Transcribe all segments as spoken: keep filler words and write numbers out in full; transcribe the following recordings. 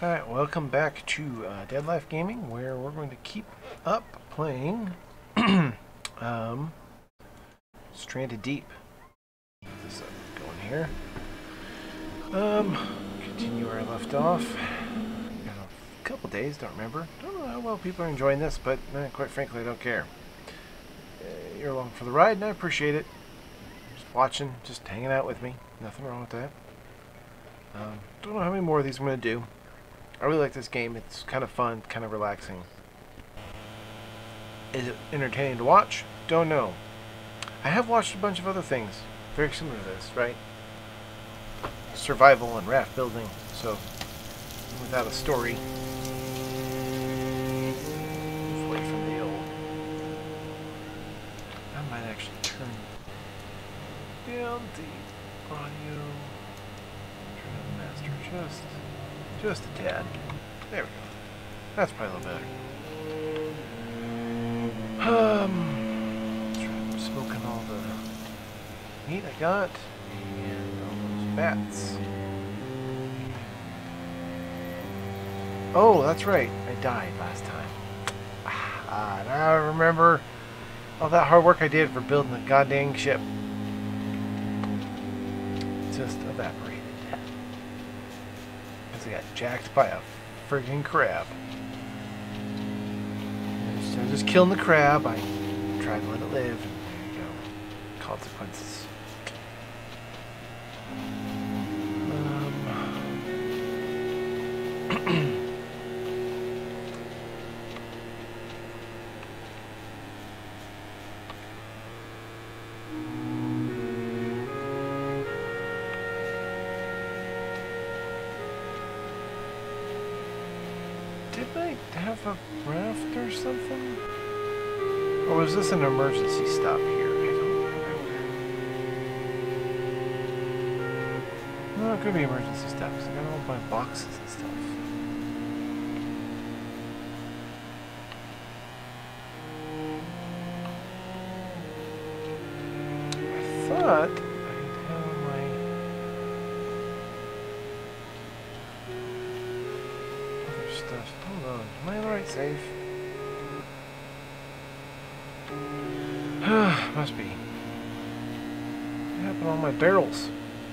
Alright, welcome back to uh, Dead Life Gaming, where we're going to keep up playing um, Stranded Deep. Get this up, going here. Um, continue where I left off. You know, a couple days, don't remember. Don't know how well people are enjoying this, but eh, quite frankly, I don't care. Uh, you're along for the ride, and I appreciate it. Just watching, just hanging out with me. Nothing wrong with that. Um, don't know how many more of these I'm going to do. I really like this game. It's kind of fun, kind of relaxing. Is it entertaining to watch? Don't know. I have watched a bunch of other things very similar to this, right? Survival and raft building, so without a story. Move away from the old. I might actually turn down the audio. Turn on the master just. Just a tad. There we go. That's probably a little better. Um, I'm smoking all the meat I got and all those bats. Oh, that's right. I died last time. Ah, now I remember all that hard work I did for building the goddamn ship. Just evaporated. I got jacked by a friggin' crab. Instead of just killing the crab, I tried to let it live. There you go. Consequences. Um. Did I have a raft or something? Or was this an emergency stop here? I don't remember. No, it could be emergency stops. I got all my boxes and stuff. I thought I'd have my... stuff. Hold on. Am I on the right save? Must be. What happened to all my barrels?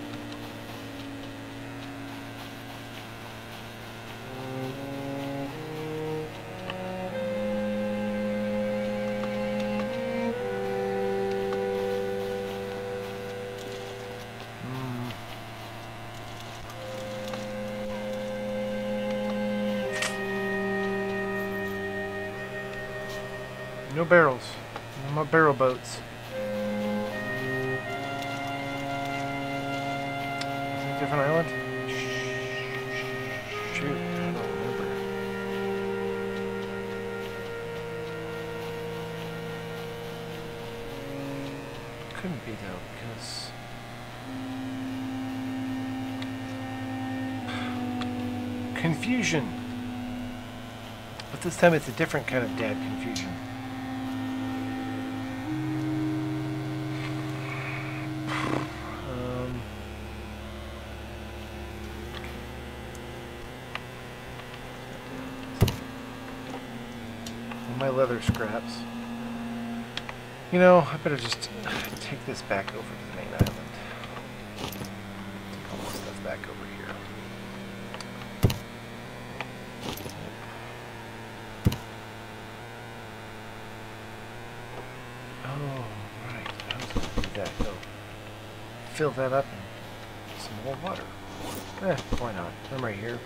No barrels. No more barrel boats. Is it a different island? Shoot, I don't remember. Couldn't be though, because confusion. But this time it's a different kind of dad confusion. My leather scraps. You know, I better just take this back over to the main island. Take all this stuff back over here. Oh, right. I was going to do that. Go fill that up and some more water. Eh, why not? I'm right here.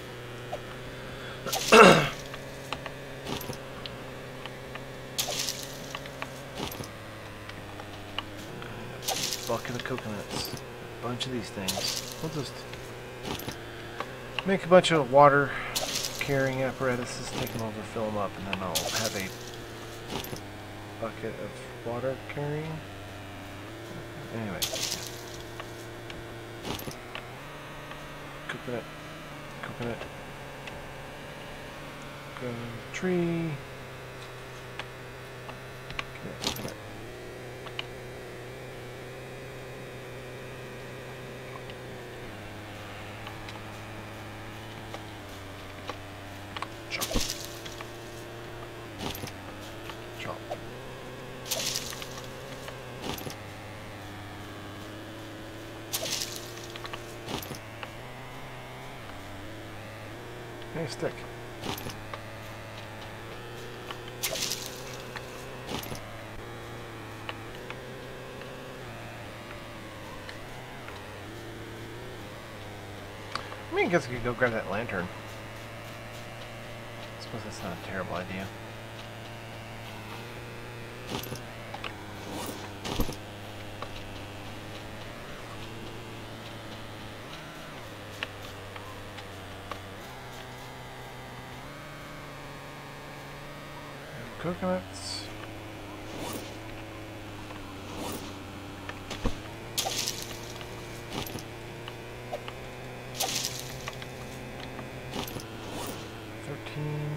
Bucket of coconuts. A bunch of these things. We'll just make a bunch of water carrying apparatuses, take them over, fill them up, and then I'll have a bucket of water carrying. Anyway. Coconut. Coconut. Coconut tree. Okay, coconut. Hey, stick. I mean, I guess I could go grab that lantern. I suppose that's not a terrible idea. Coconuts. Thirteen.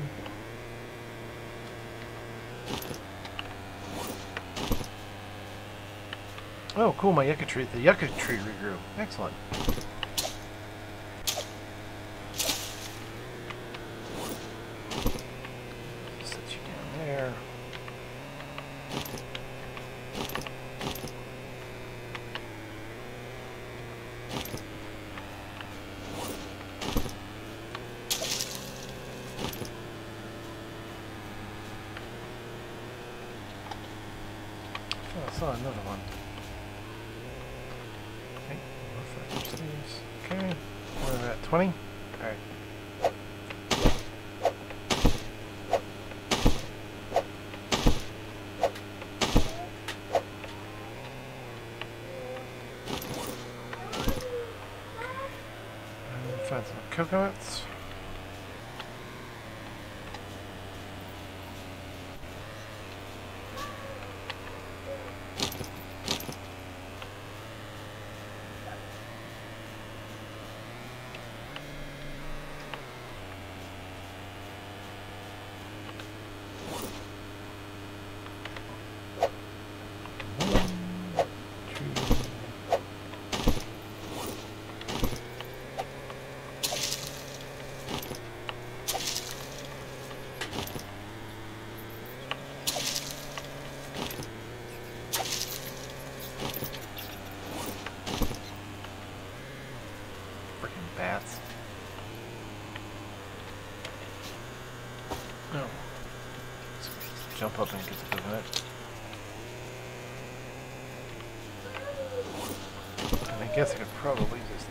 Oh, cool! My yucca tree, the yucca tree regrew. Excellent. Set you down there. Oh, I saw another one. Okay, more for sleeves. Okay, we're at twenty. All right. Find some coconuts. Bats. No. Let's jump up and get the coconut. And I guess I could probably just...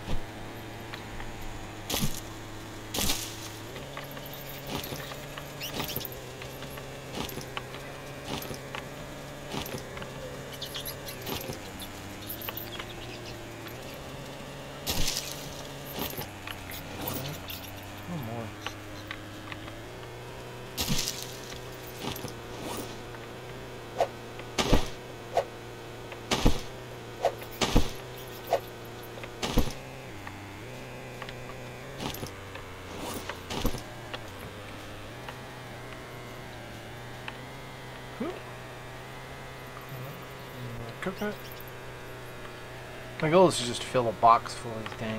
Coconut. My goal is to just fill a box full of these dang.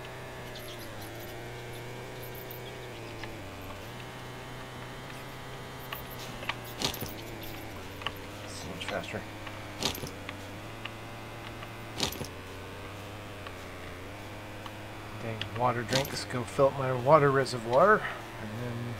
So much faster. Dang water drinks. Go fill up my water reservoir, and then.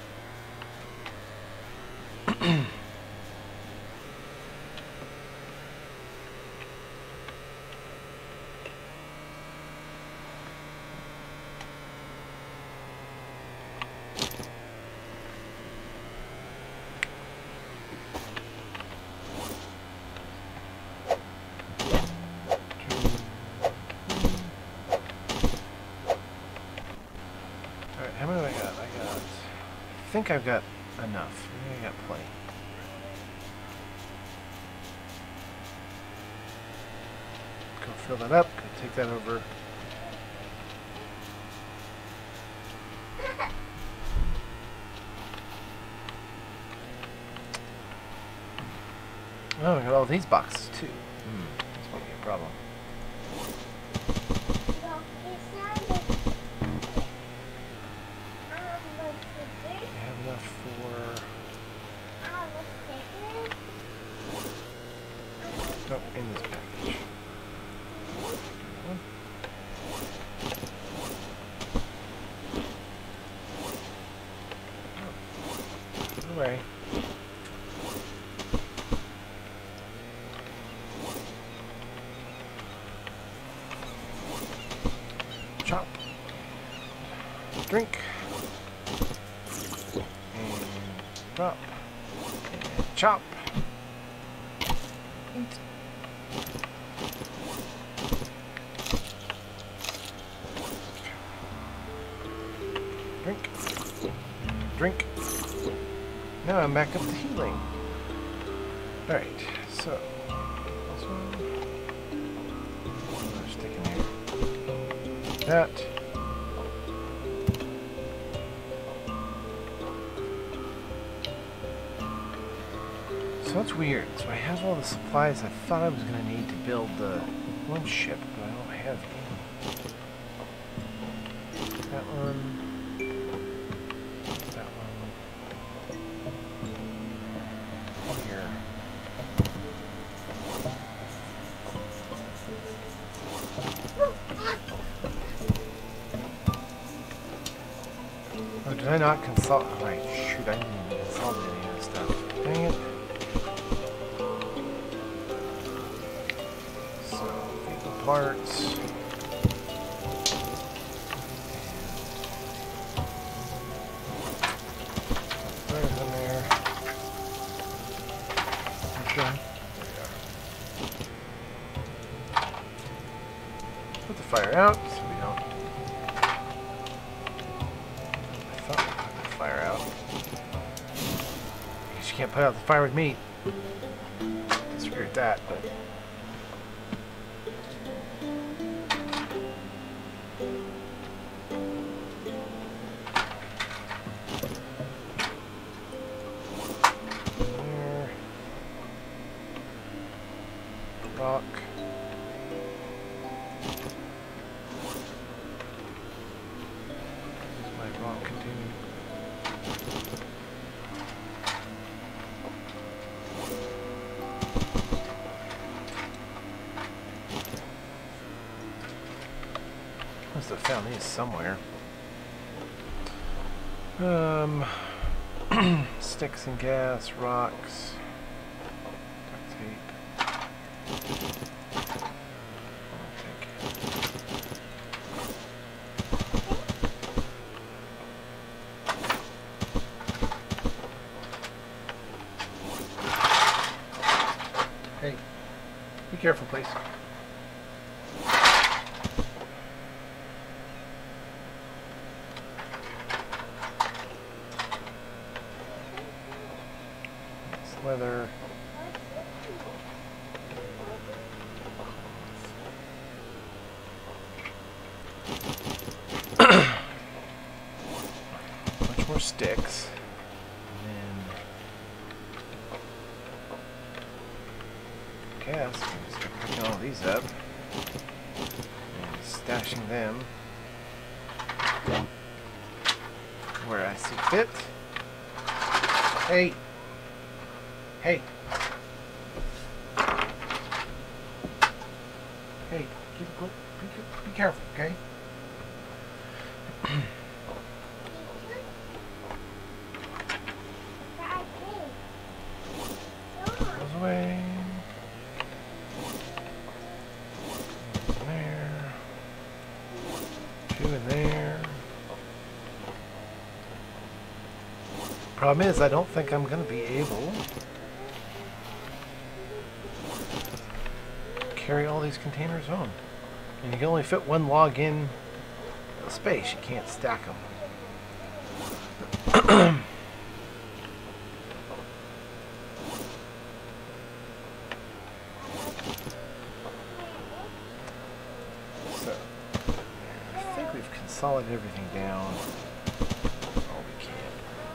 How many do I got? I got... I think I've got enough. I think I got plenty. Go fill that up. Go take that over. Oh, I got all these boxes too. Hmm. That's going to be a problem. Oh, in this package. away. Chop. Drink. And drop. And chop. Eat. Drink. Drink. Now I'm back up to healing. Alright, so this one. I'll stick in here. That. So that's weird. So I have all the supplies I thought I was going to need to build the one ship, but I don't have any. That one. That one. Here. Oh, did I not consult? Oh, right, shoot, I didn't even consult any of this stuff. Dang it. So, vehicle parts. There's in there. Okay. Put the fire out so we don't. I thought we put the fire out. I guess you can't put out the fire with meat. Disagree with that, but. There. Rock. Continue. Must have found these somewhere. Um, sticks and gas, rocks, duct tape. Hey, be careful, please. It's leather. Much more sticks. Gas. I'm going to start picking all these up and stashing them where I see fit. Hey! Hey! Hey! Keep, be, be careful, okay? Goes away. Two in there. Problem is, I don't think I'm going to be able to carry all these containers home. And you can only fit one log in the space. You can't stack them. Consolidate everything down all we can.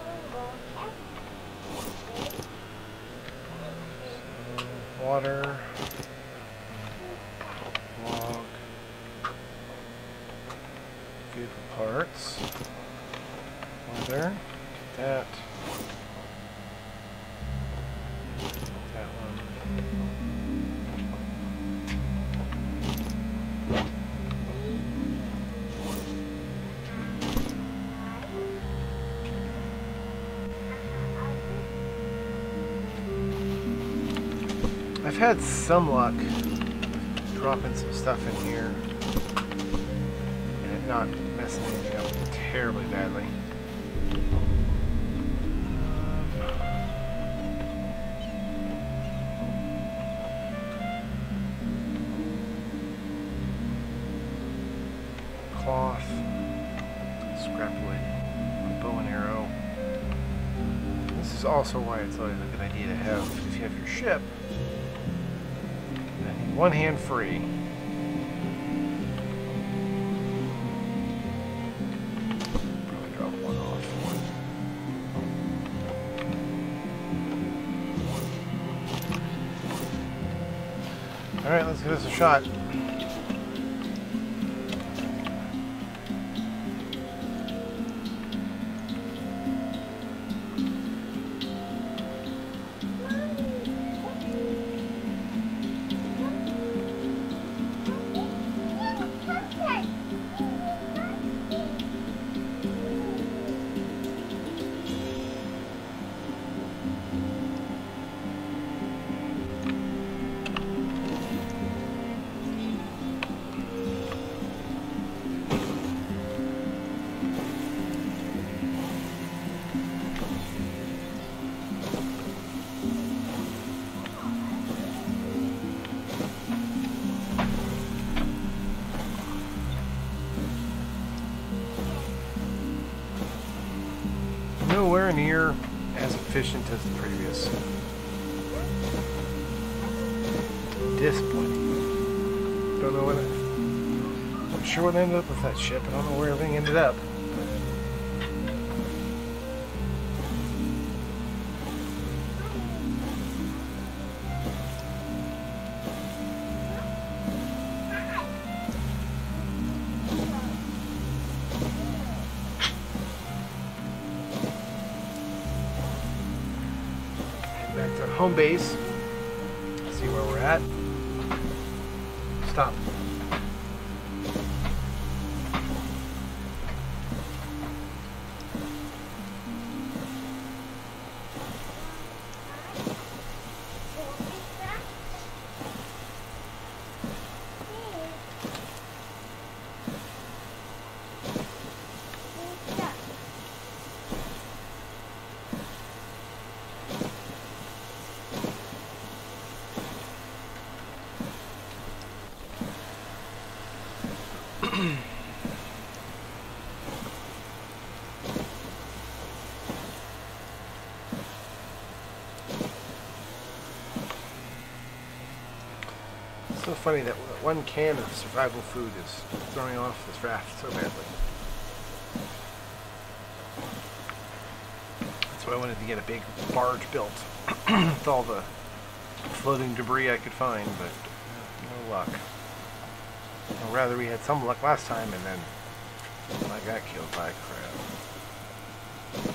So, water, log, vehicle parts, leather, that, that one. had some luck dropping some stuff in here and it not messing anything up terribly badly. Cloth, scrap wood, bow and arrow. This is also why it's always a good idea to have, if you have your ship, I need one hand free. Probably drop one off. Alright, let's give this a shot. Nowhere near as efficient as the previous. Disappointing. Don't know what I, I'm sure what ended up with that ship. I don't know where everything ended up. Back to home base. See where we're at. Stop. It's so funny that one can of survival food is throwing off this raft so badly. That's why I wanted to get a big barge built with all the floating debris I could find, but no luck. Or rather, we had some luck last time, and then I got killed by a crab.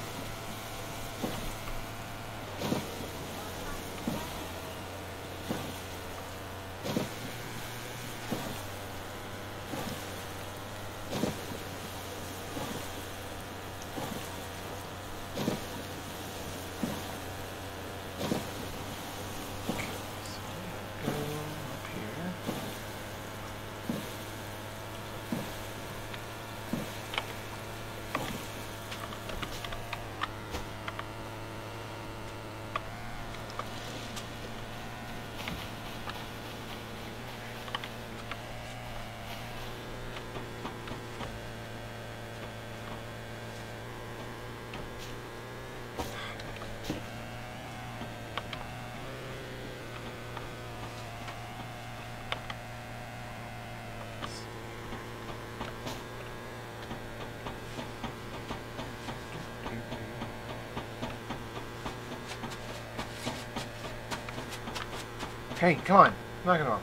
Hey, come on. Knock it off.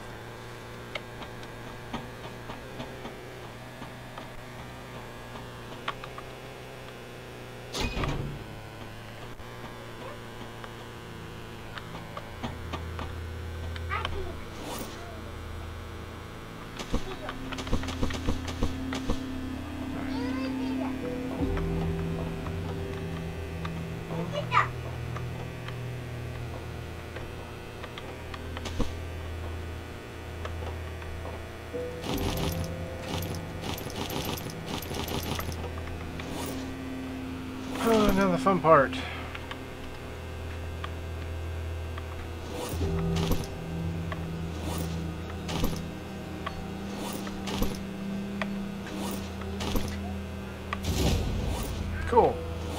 now the fun part. Cool.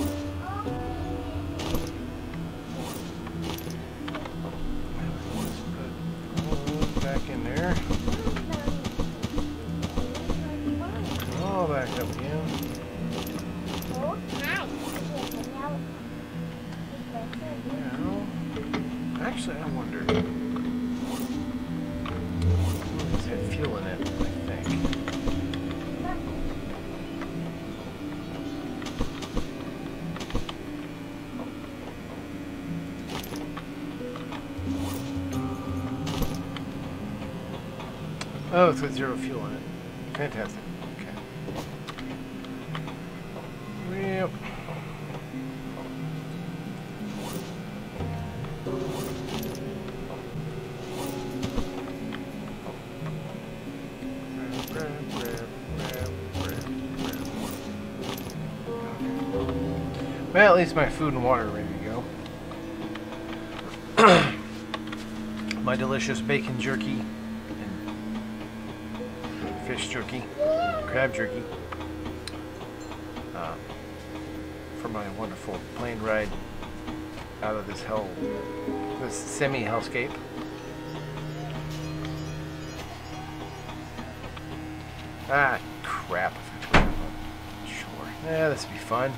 Back in there. All back up again. Now, actually, I wonder. It's had fuel in it, I think. Oh, it's got zero fuel in it. Fantastic. Okay. Yep. Grab, grab, grab, grab, grab. Well, at least my food and water are ready to go. My delicious bacon jerky. Fish jerky, crab jerky, uh, for my wonderful plane ride out of this hell, this semi-hellscape. Ah, crap. Sure. Yeah, this will be fun.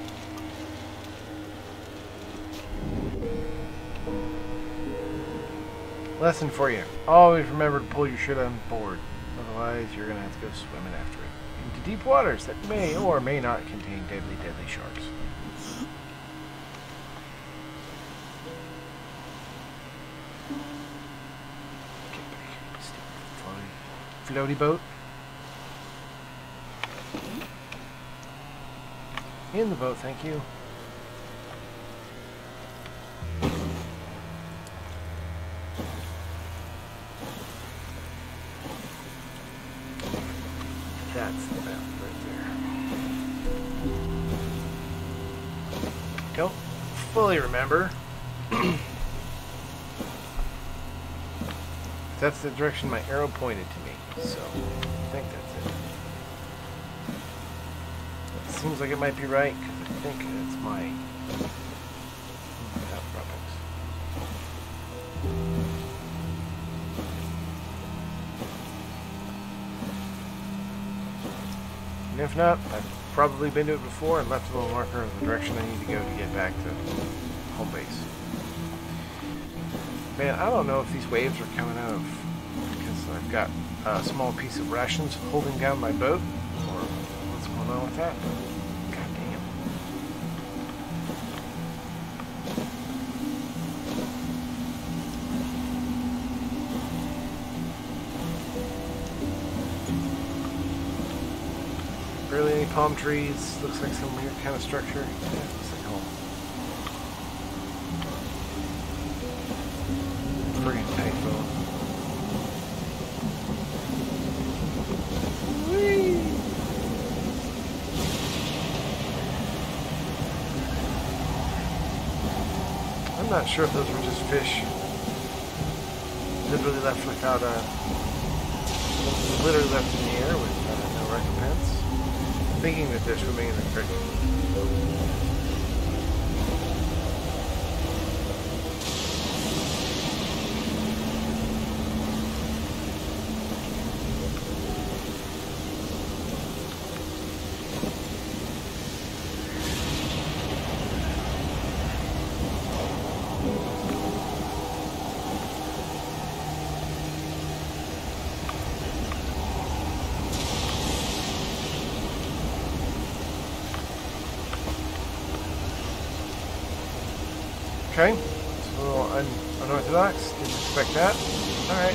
Lesson for you. Always remember to pull your shit on board. Otherwise, you're going to have to go swimming after it into deep waters that may or may not contain deadly, deadly sharks. Get back. Stupid floaty boat. In the boat, thank you. That's the map right there. Don't fully remember. That's the direction my arrow pointed to me, so I think that's it. It seems like it might be right, because I think it's my outcroppings. And if not, I've probably been to it before and left a little marker of the direction I need to go to get back to home base. Man, I don't know if these waves are coming out of because I've got a small piece of rations holding down my boat, or what's going on with that. God damn. Barely any palm trees. Looks like some weird kind of structure. Yeah, looks like home. Friggin' typhoon. Whee! I'm not sure if those were just fish literally left without a literally left in the air with uh, no recompense. I'm thinking that they're swimming in the creek. Okay, it's a little un unorthodox, didn't expect that. Alright.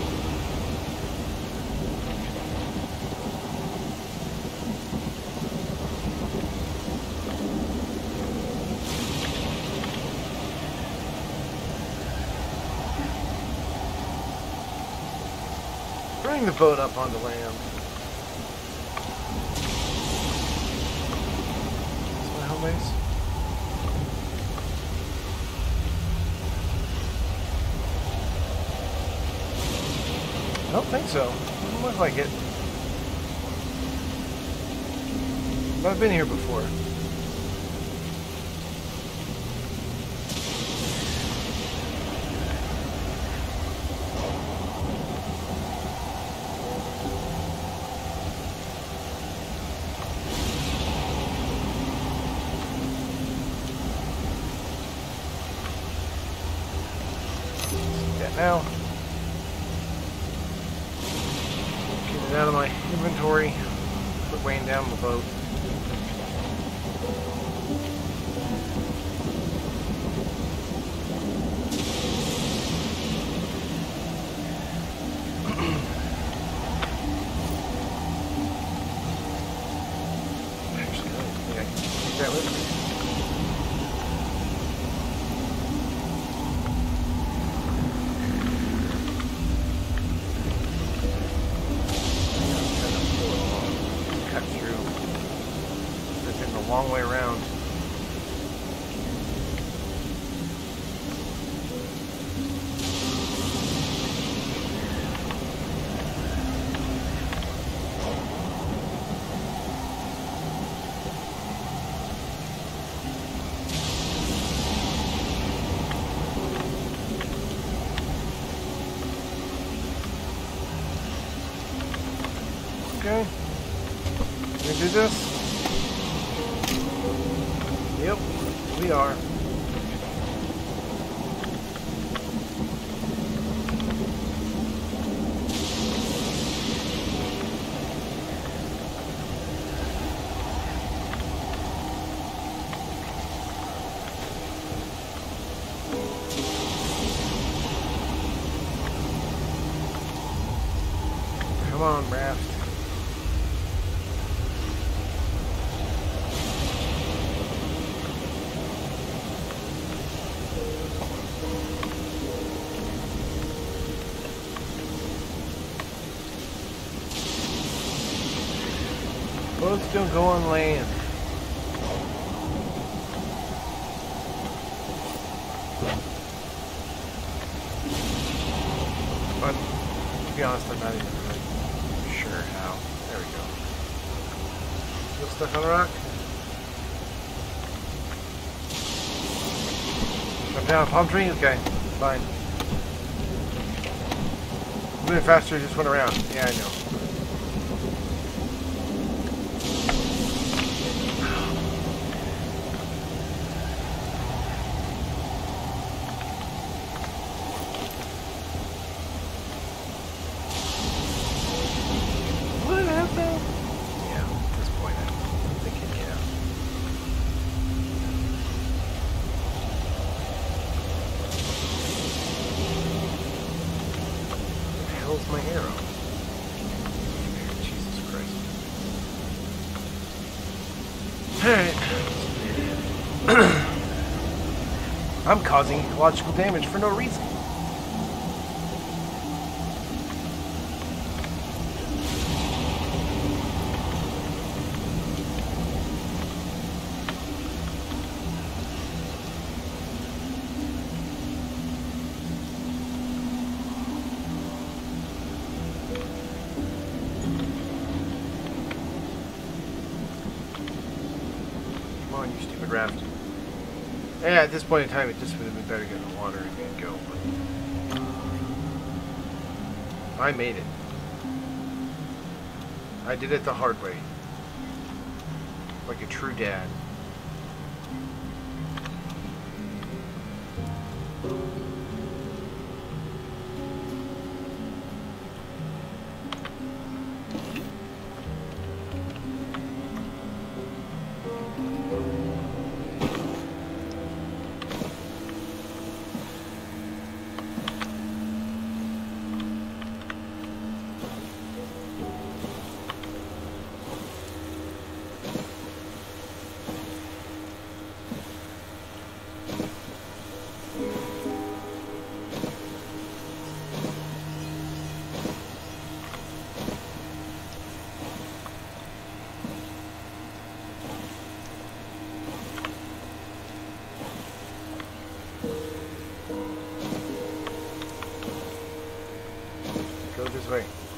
Bring the boat up onto land. Is my home base? think so. Doesn't look like it. But I've been here before. See that now. Get it out of my inventory. Quit weighing down the boat. That with me. Cut through. This is a long way around. Okay. Can we do this? Yep, we are. Come on, raft. Boats don't go on land. But to be honest, I'm not even really sure how. There we go. Still stuck on the rock? Jump down a palm tree? Okay, fine. Moving faster, just went around. Yeah, I know. My arrow. Jesus Christ. Alright. I'm causing ecological damage for no reason. You stupid raft. Yeah, at this point in time, it just would have been better to get in the water and go. But I made it. I did it the hard way. Like a true dad. Go this way.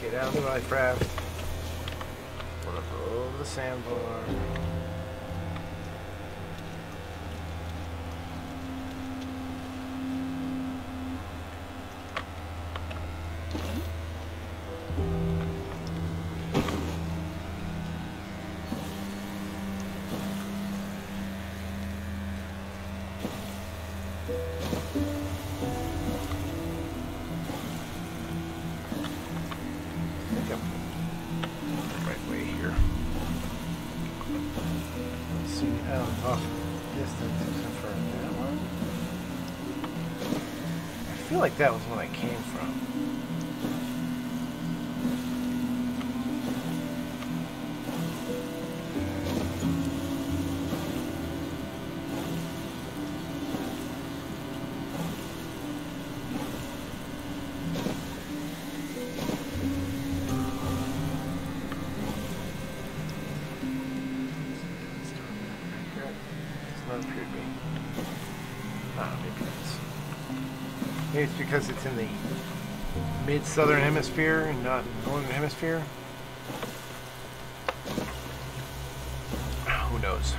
Get out of the life raft. Put up over the sandbar. I feel like that was when I came from. It's not appeared to be. Ah, maybe it's. Maybe it's because it's in the mid-southern hemisphere and not northern hemisphere. Who knows?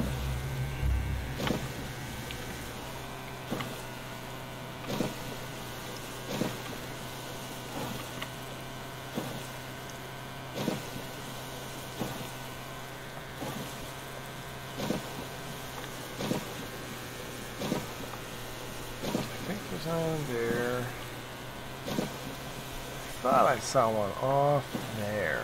On there. Thought I saw one off there.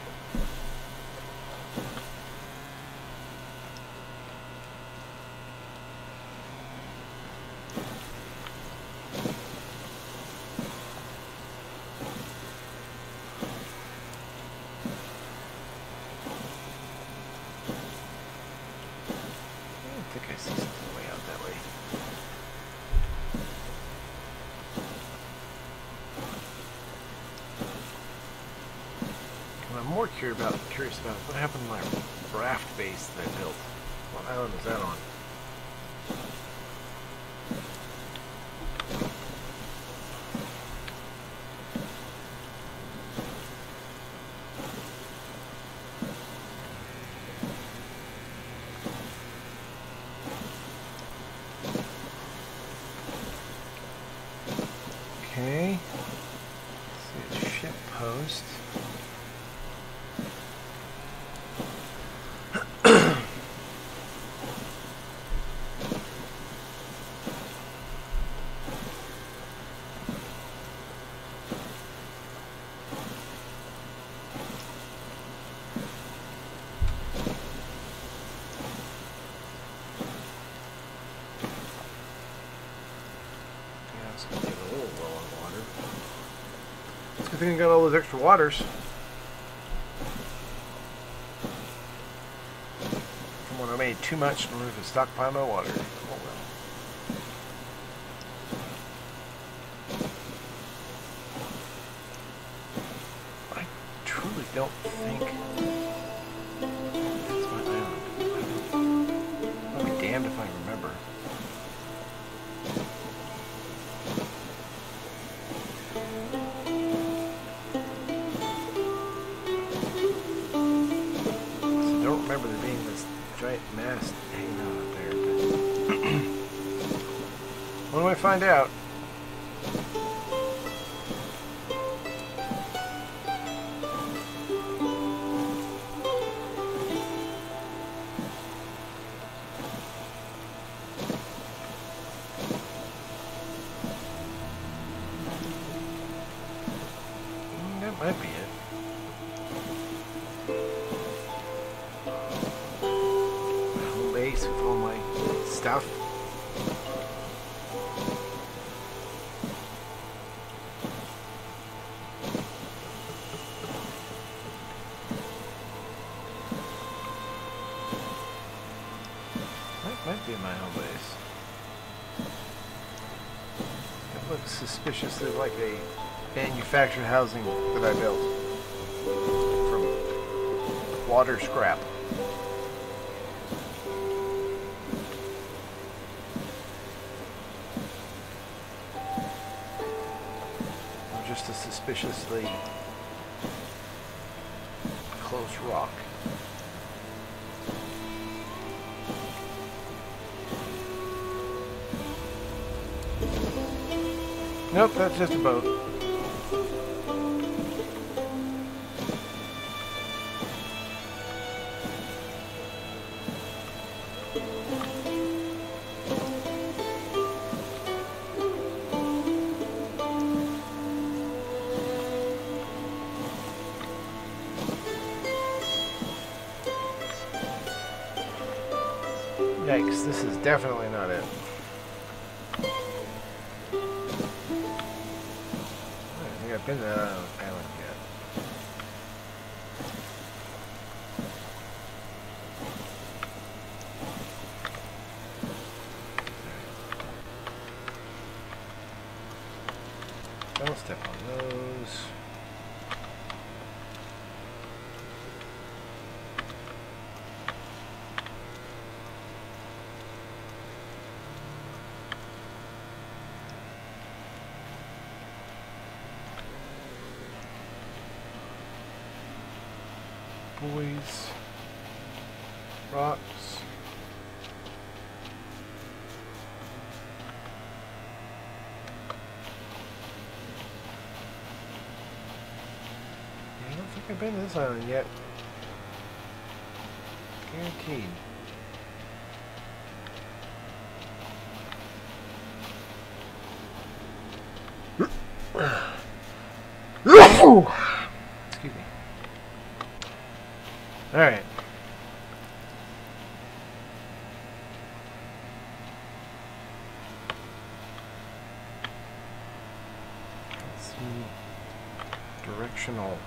I think I see something way out that way. I'm more curious about, curious about what happened to my raft base that I built. What island was that on? Okay. Let's see a ship post. I think I got all those extra waters. From when I made too much in order to stockpile my water. Oh well. I truly don't think that's my island. I'll be damned if I remember. Remember there being this giant mast hanging out up there. But when do I find out? Mm, that might be it. With all my stuff. That might be my home base. It looks suspiciously like a manufactured housing that I built from water scrap. Just a suspiciously close rock. Nope, that's just a boat. Yikes, this is definitely not it. I've been to that island yet. Don't step on those. Boys, rocks. Yeah, I don't think I've been to this island yet. Guaranteed. Excuse me. All right. Let's see. Directional.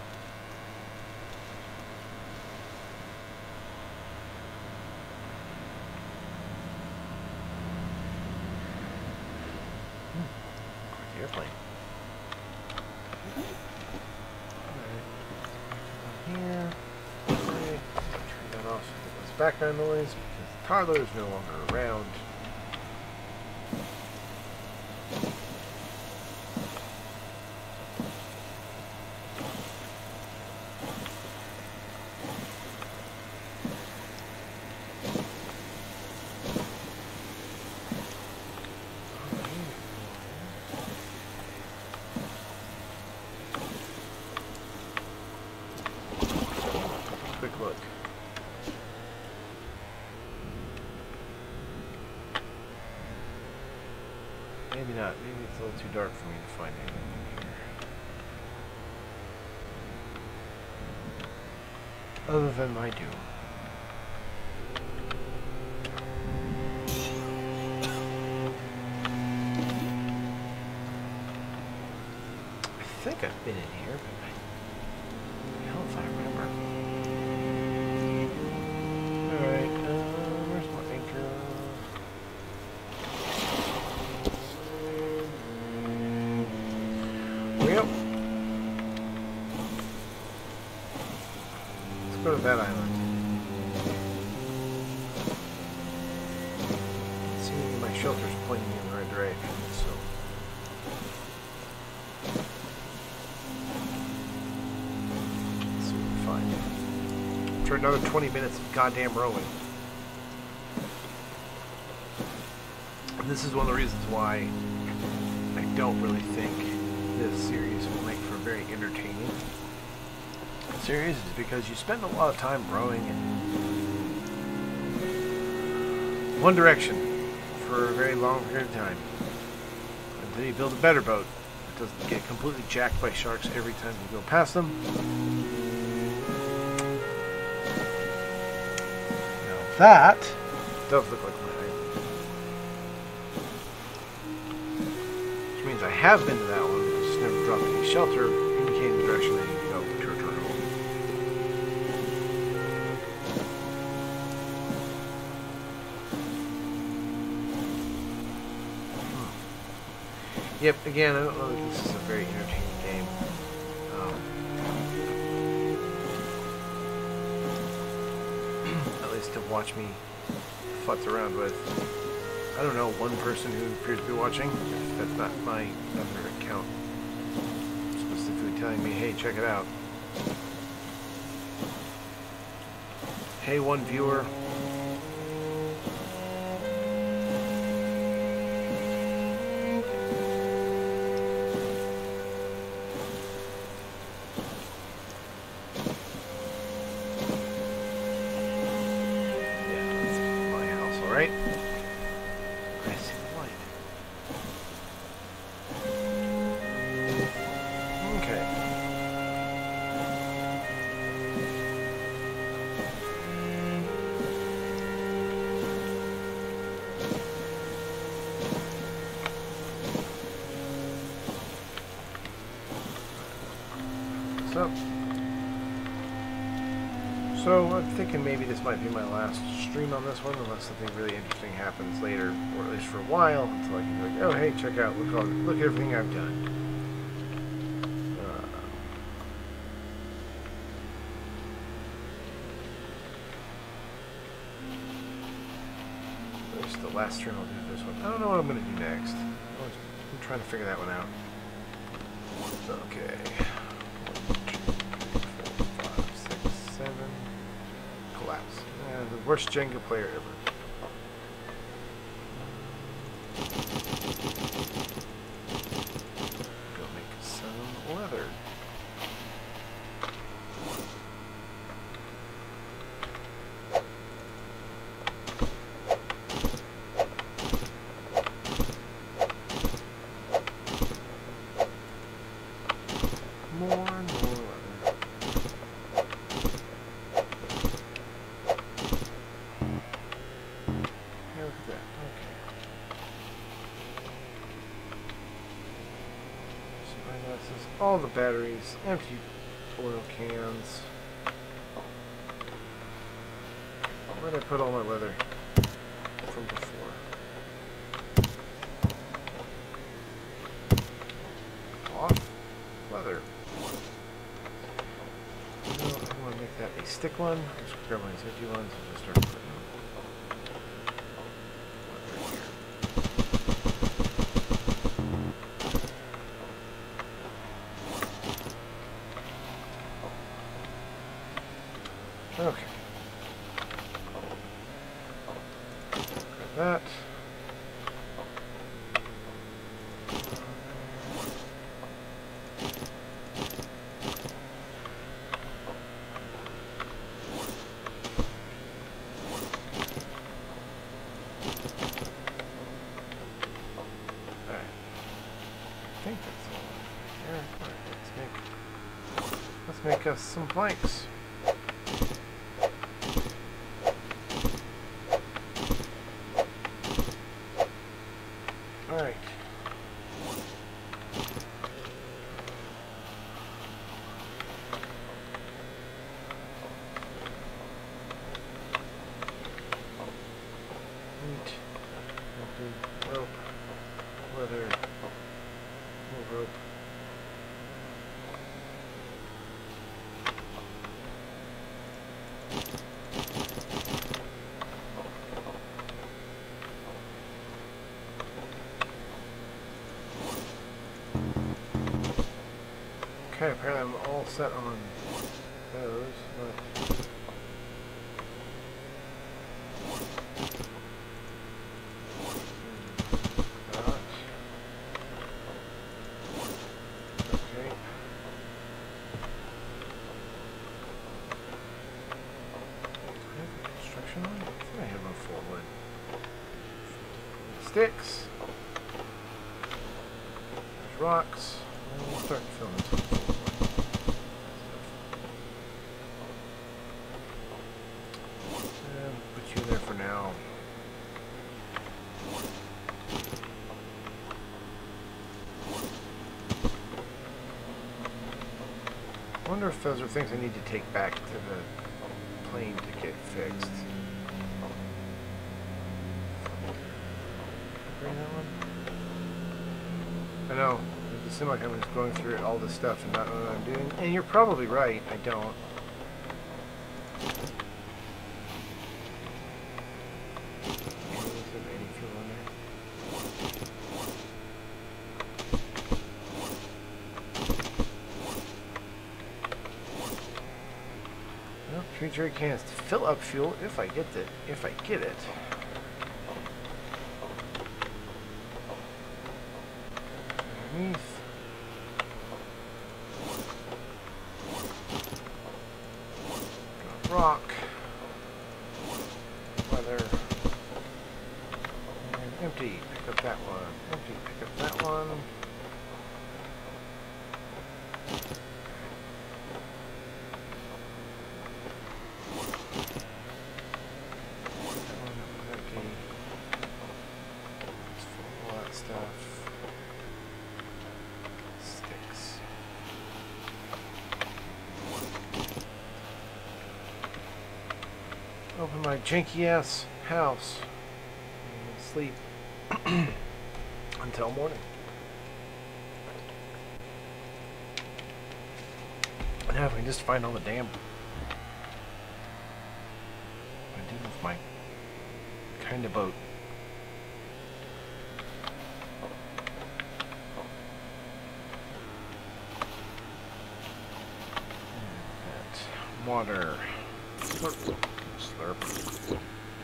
Hmm. Airplane. All right. Here. Off this background noise because Tyler is no longer around. Quick look. Maybe not. Maybe it's a little too dark for me to find anything here. Other than my doom. I think I've been in here, but I hell if I remember. Alright, uh, where's my anchor? Yep. Let's go to that island. See, my shelter's pointing in the right direction, so. Let's see what we find. For another twenty minutes of goddamn rowing. And this is one of the reasons why I don't really think this series will make for a very entertaining series, is because you spend a lot of time rowing in one direction for a very long period of time until you build a better boat that doesn't get completely jacked by sharks every time you go past them. Now that does look like my island, which means I have been to that one. Never dropped any shelter, indicating the direction they need to go to return home. Hmm. Yep, again, I don't know that this is a very entertaining game. Um, at least to watch me futz around with. I don't know, one person who appears to be watching, if that's not my other account. Telling me, hey, check it out. Hey, one viewer. Right? I see the light. Okay. So, so I'm thinking maybe this might be my last stream on this one, unless something really interesting happens later, or at least for a while, until I can be like, oh hey, check out, look all, look at everything I've done. Uh, this is the last stream I'll do this one. I don't know what I'm going to do next. I'm trying to figure that one out. Okay. Collapse. Yeah, the worst Jenga player ever. Go make some leather. More and more leather. All the batteries, empty oil cans. Where did I put all my leather from before? Cloth, leather. No, I want to make that a stick one. Just grab my empty ones and just start putting them. Okay. Grab that. Alright. I think that's all here. Alright, let's make let's make us some planks. Alright. Neat. Rope. Leather. More rope. Okay, apparently I'm all set on those, but that. Okay. Do I have a construction line? I think I have a full wood. Sticks. There's rocks. And we'll start filling some. For now. I wonder if those are things I need to take back to the plane to get fixed. Bring that one? I know. It seems like I'm just going through all this stuff and not knowing what I'm doing. And you're probably right. I don't. Three jerry cans to fill up fuel if I get it. If I get it. Underneath. Rock. Weather. And empty. Pick up that one. Empty. Pick up that one. Open my janky ass house and sleep until morning. Now if I can just find all the damn I do with my kind of boat. That water. Slurp. Slurp. Slurp.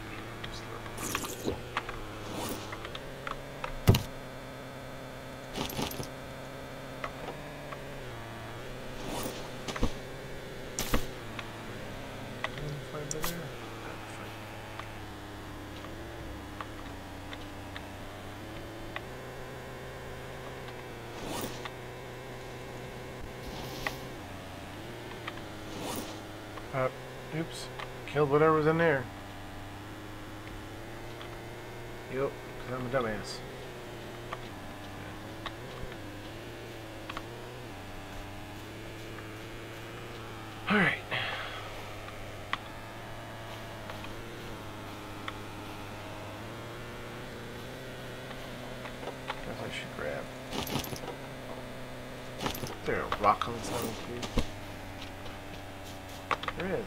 Uh, oops. Killed whatever was in there. Yep, because I'm a dumbass. Alright. Guess I should grab. Is there a rock on the side of the tree? There is.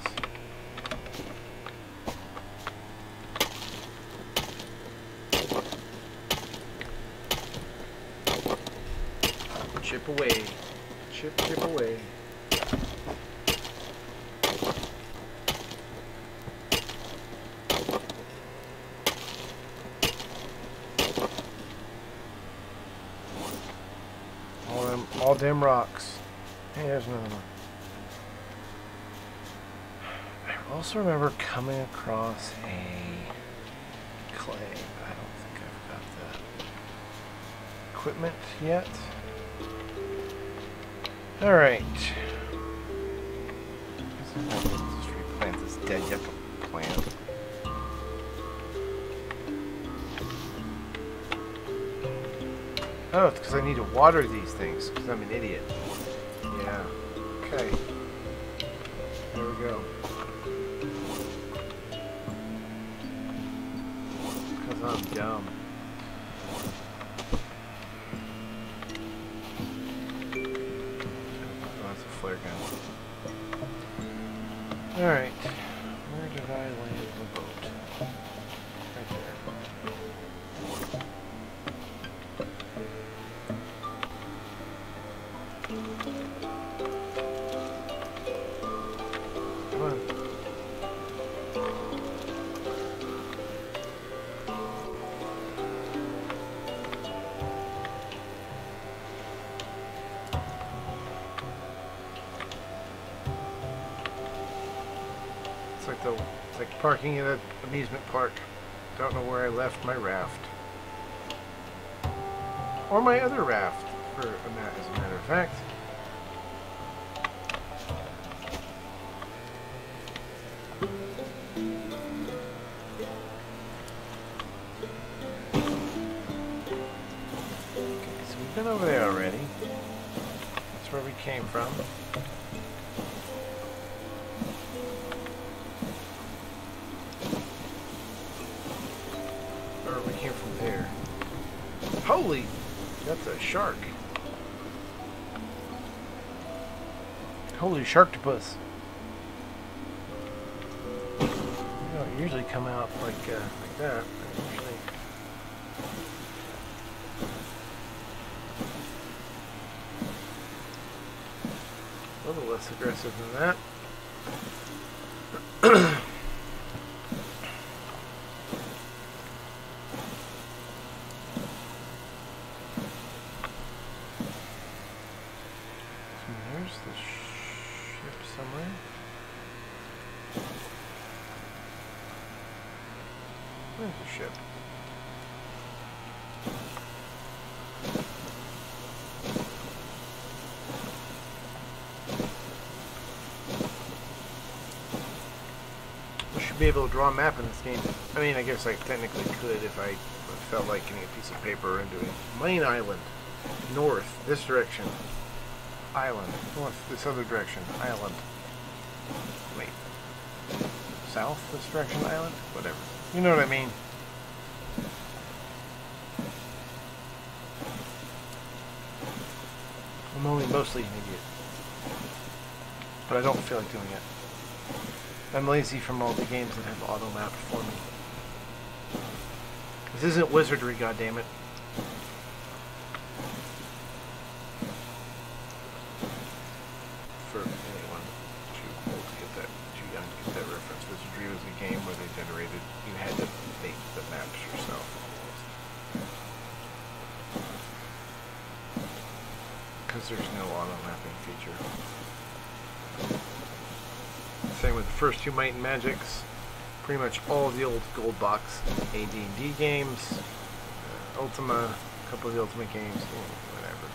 Chip away. Chip, chip away. All them, all them rocks. Hey, there's another one. I also remember coming across a clay. I don't think I've got the equipment yet. Alright. Let's just replant this dead yucca plant. Oh, it's because I need to water these things, because I'm an idiot. Yeah. Okay. There we go. Because I'm dumb. Flare gun. Alright. Where did I land the boat? Right there. Come on. It's like the it's like parking at an amusement park. Don't know where I left my raft. Or my other raft, for a ma- as a matter of fact. Okay, so we've been over there already. That's where we came from. Holy, that's a shark. Holy sharktopus. They don't usually come out like uh, like that. They're usually a little less aggressive than that. ship. I should be able to draw a map in this game. I mean, I guess I technically could if I felt like getting a piece of paper and doing main island, north, this direction, island, north, this other direction, island. Wait, south, this direction, island, whatever. You know what I mean. I'm only mostly an idiot, but I don't feel like doing it. I'm lazy from all the games that have auto map for me. This isn't wizardry, goddammit. For anyone too old to get that, too young to get that reference, wizardry was a game where they generated, you had to make the maps yourself. Because there's no auto mapping feature. Same with the first two Might and Magics. Pretty much all of the old gold box A D and D games, uh, Ultima, a couple of the Ultimate games, whatever.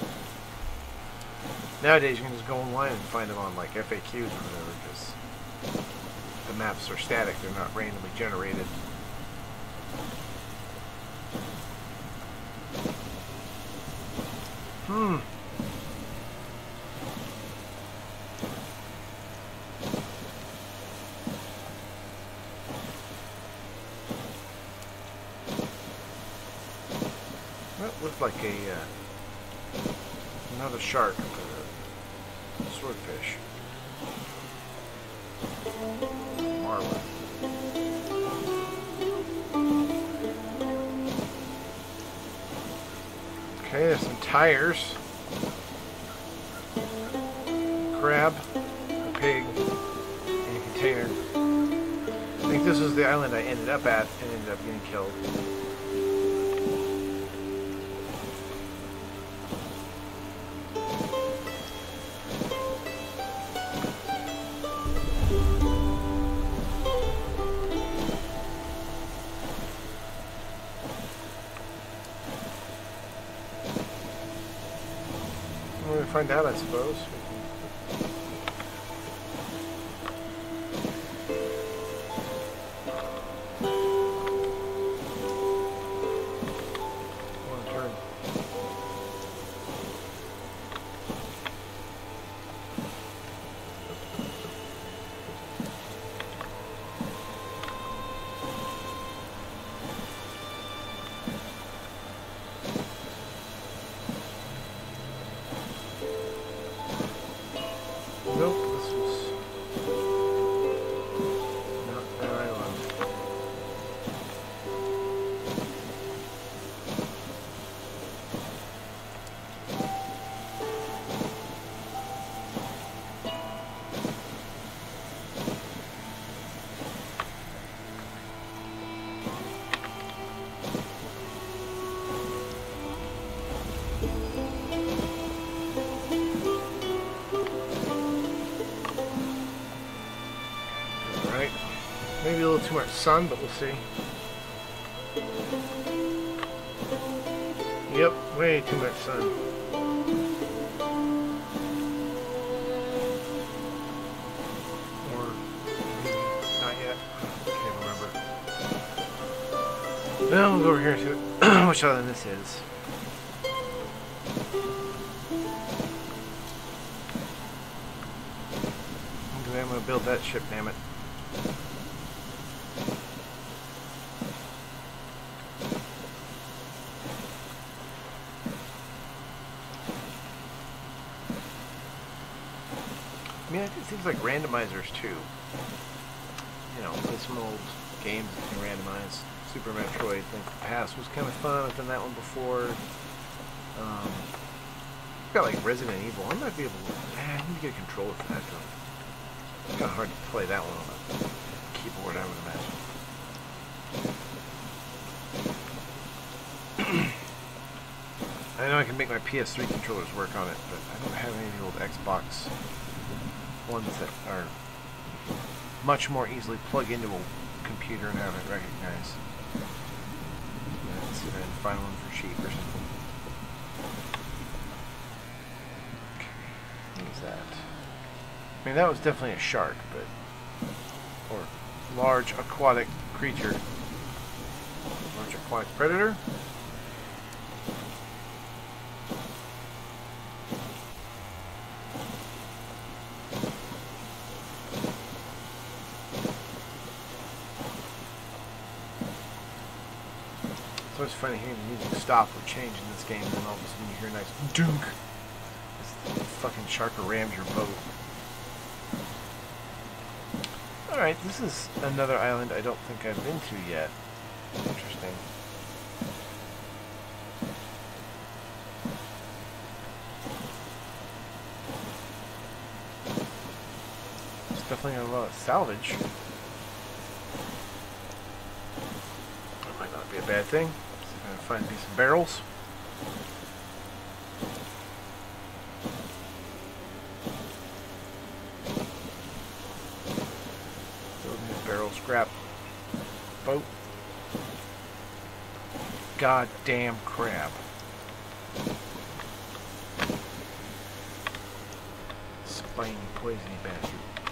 Nowadays you can just go online and find them on like F A Qs or whatever, because the maps are static, they're not randomly generated. Hmm. Looked like a, uh, not a shark, but a swordfish. Marlin. Okay, there's some tires. Crab, a pig, and a container. I think this is the island I ended up at and ended up getting killed. We'll find out, I suppose. One turn. Nope, this was not that island. Maybe a little too much sun, but we'll see. Yep, way too much sun. Or not yet. Can't remember. Now we'll go over here and see what, which island this is. Okay, I'm going to build that ship, damn it. I mean, it seems like randomizers too. You know, play some old games that can randomize. Super Metroid, Link to the Past was kind of fun. I've done that one before. Um, I've got like Resident Evil. I might be able to. Eh, I need to get a controller for that though. It's kind of hard to play that one on a keyboard, I would imagine. I know I can make my P S three controllers work on it, but I don't have any of the old Xbox ones that are much more easily plug into a computer and have it recognize. Let's see if I can find one for sheep or something. Okay, what is that? I mean, that was definitely a shark, but... or large aquatic creature. Large aquatic predator? It's always funny hearing the music stop or change in this game, and then all of a sudden you hear a nice dunk. This fucking shark rams your boat. Alright, this is another island I don't think I've been to yet. Interesting. There's definitely a lot of salvage. That might not be a bad thing. See if I can find decent barrels. Scrap boat. Goddamn crab. Spiny, poisony bastard.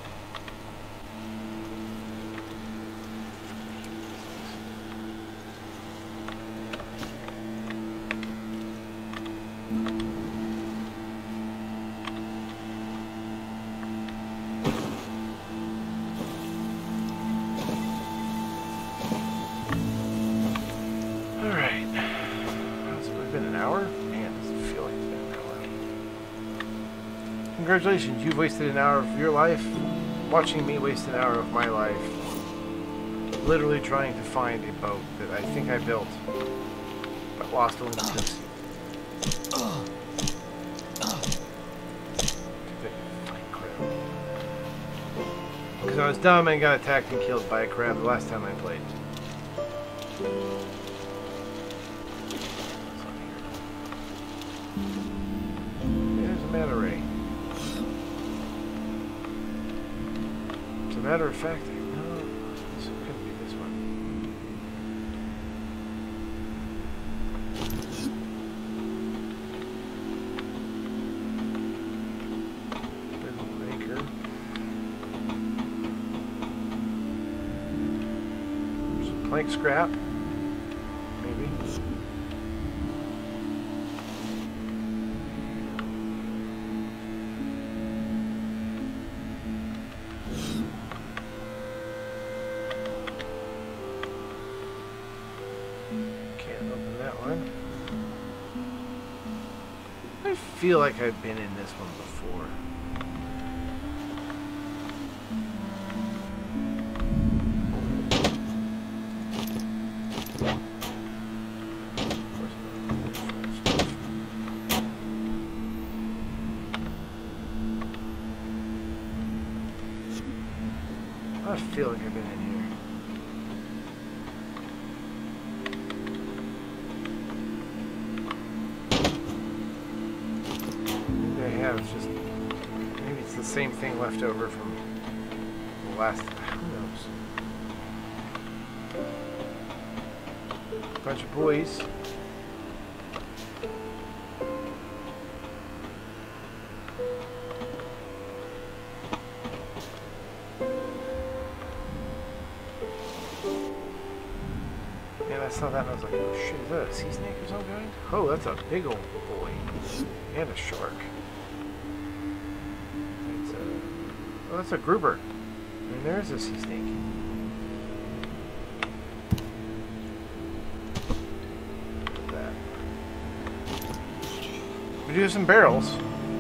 Congratulations, you've wasted an hour of your life watching me waste an hour of my life literally trying to find a boat that I think I built but lost only to sea. Because I was dumb and got attacked and killed by a crab the last time I played. There's a manta ray. Matter of fact, no, this couldn't be this one. Little anchor. Some plank scrap, maybe. I feel like I've been in this one before. I feel like I've been in here. It's just maybe it's the same thing left over from the last. Who knows? Bunch of boys. And I saw that and I was like, oh shit, is that a sea snake of some kind? Oh, that's a big old boy. And a shark. Oh, that's a grouper. And there's a sea snake. Look at that. We do have some barrels.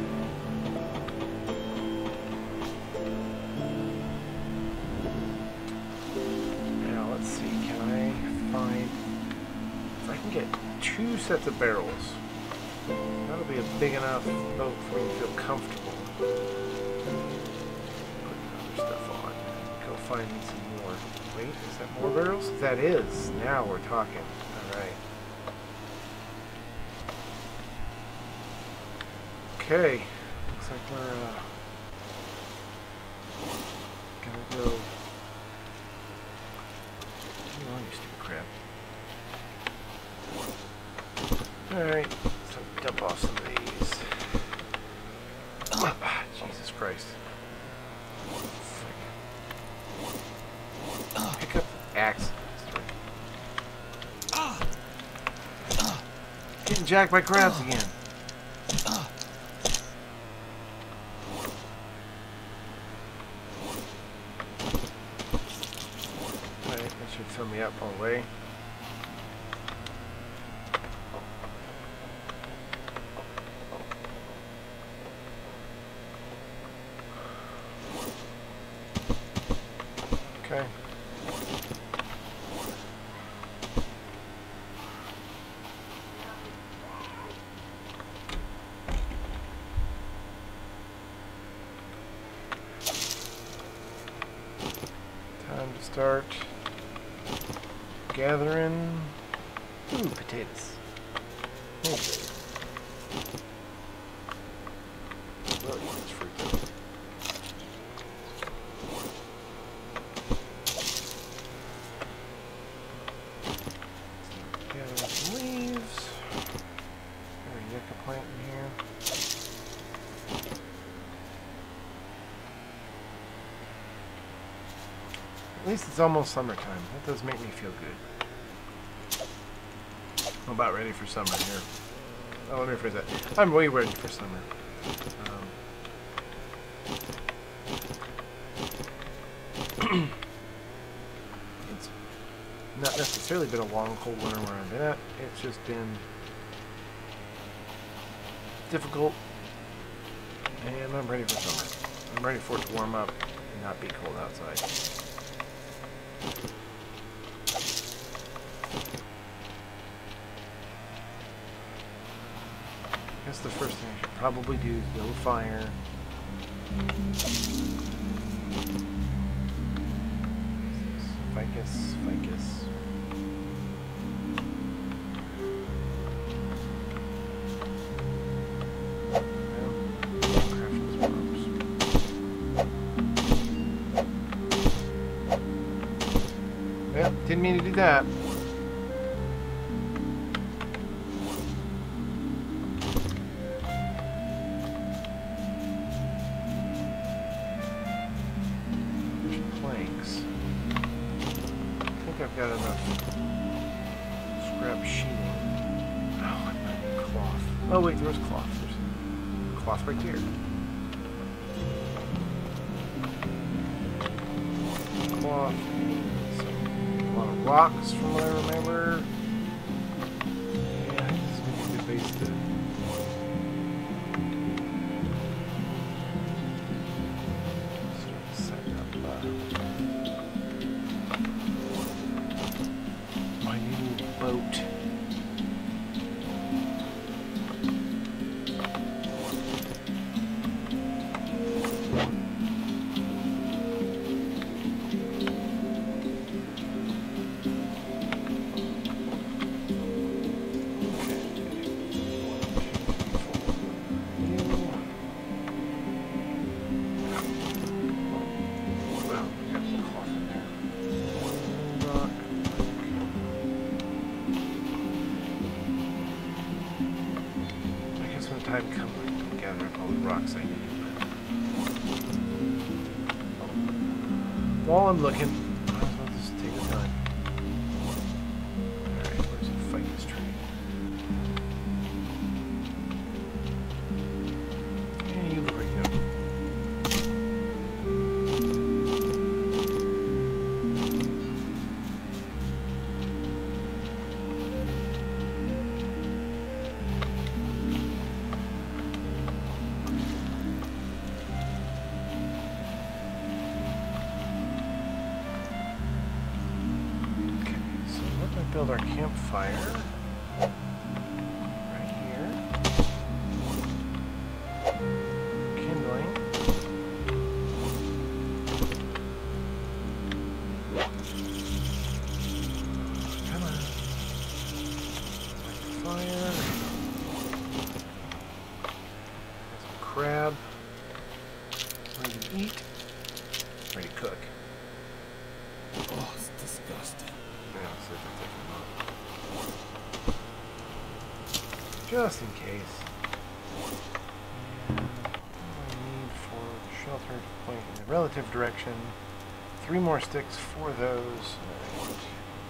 Now, let's see. Can I find... If I can get two sets of barrels, that'll be a big enough boat for me to feel comfortable. Find me some more. Wait, is that more barrels? That is. Now we're talking. Alright. Okay. Looks like we're uh, gonna go. Come on, you stupid crap. Alright, so dump off some of these. Ah, Jesus Christ. Pick up the axe. Getting jacked by crabs again. Alright, that should fill me up all the way. Okay. Time to start gathering. Ooh, potatoes. Oh. Well, eat this fruit though. Gather some leaves. Got a yucca plant in here. At least it's almost summertime. That does make me feel good. I'm about ready for summer here. Oh, let me rephrase that. I'm way ready for summer. Um, it's not necessarily been a long, cold winter where I've been at. It's just been difficult. And I'm ready for summer. I'm ready for it to warm up and not be cold outside. I guess the first thing I should probably do is build a fire. Ficus, ficus. Well, didn't mean to do that. I've got enough scrap sheeting. Oh, I might need cloth. Oh wait, there was cloth. There's cloth right here. Cloth. Some, a lot of rocks from what I remember. Yeah, this is going to be a good base to... start setting up. Uh, boat. Time come to gather up all the rocks I need. While I'm looking, might as well just take the time. Alright, where's the ficus tree? Yeah, you look like you know. Build our campfire right here. Kindling. Come on. Fire. Some crab. Ready to eat. Ready to cook. Oh, it's disgusting. Yeah, so just in case. And I need for the shelter to point in the relative direction. Three more sticks for those. All right.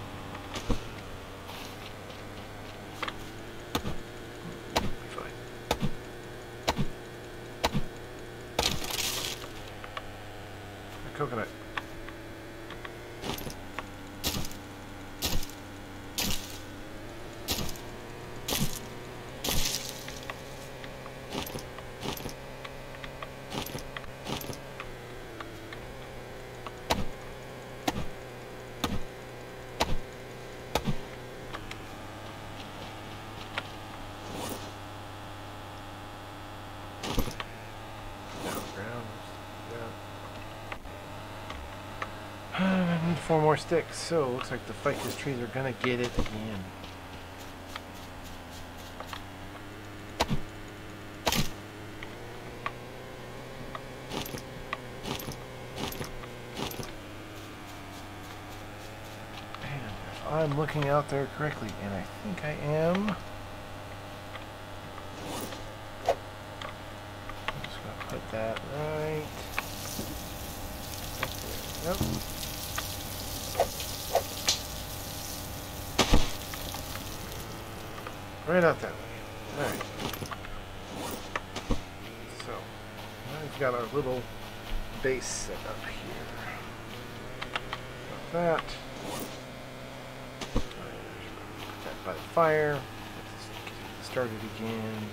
Coconut. I need four more sticks, so it looks like the ficus trees are gonna get it again. And if I'm looking out there correctly, and I think I am, I'm just gonna put that right. Yep. Right out that way. Alright. So, now we've got our little base set up here. Got that. Put that by the fire. Let's get it started again.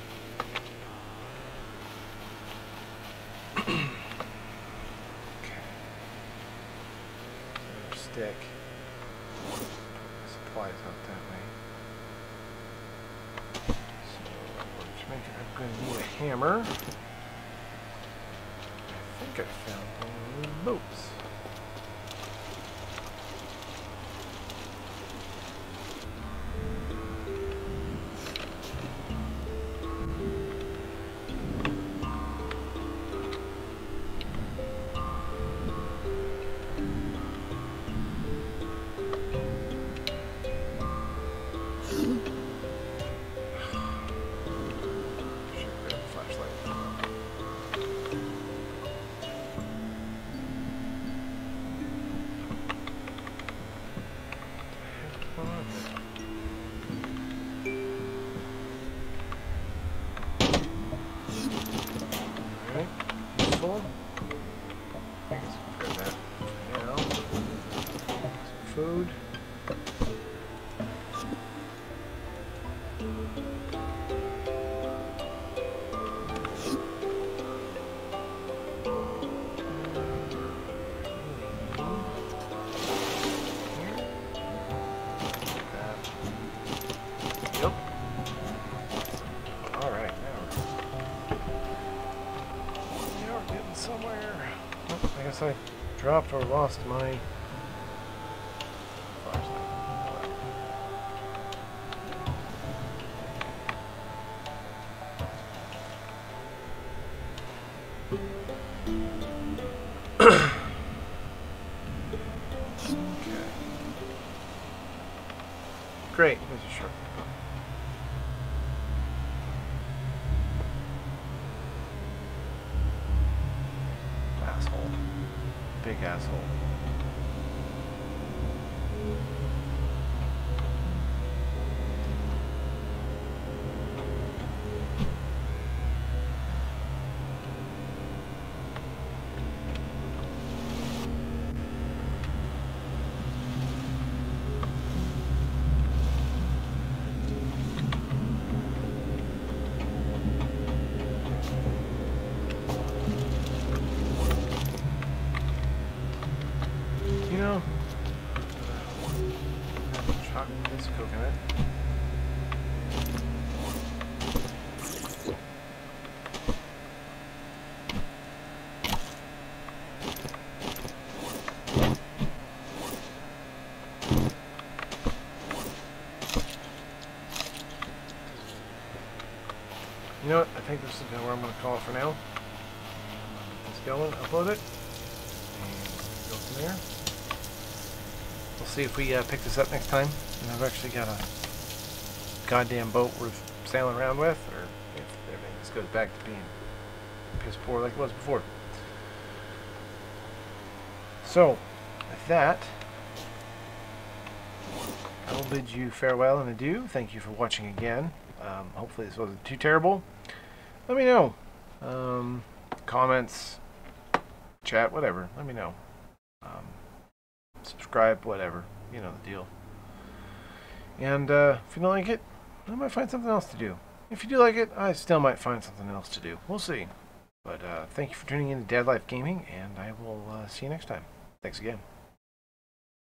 Stick. Supplies out that way. So, which makes it, I'm going to need a hammer. I think I found one of those boats. Food. Yep. All right, now we're, we're getting somewhere. Oh, I guess I dropped or lost my. Great, there's a shark. Asshole. Big asshole. You know, chop this coconut. You know what? I think this is where I'm going to call it for now. Let's go and upload it. And go from there. We'll see if we uh, pick this up next time. And I've actually got a goddamn boat worth sailing around with, or if everything just goes back to being piss poor like it was before. So, with that, I will bid you farewell and adieu. Thank you for watching again. Um, hopefully this wasn't too terrible. Let me know. Um, comments, chat, whatever. Let me know. Um, subscribe, whatever. You know the deal. And uh, if you don't like it, I might find something else to do. If you do like it, I still might find something else to do. We'll see. But uh, thank you for tuning in to Dad Life Gaming, and I will uh, see you next time. Thanks again.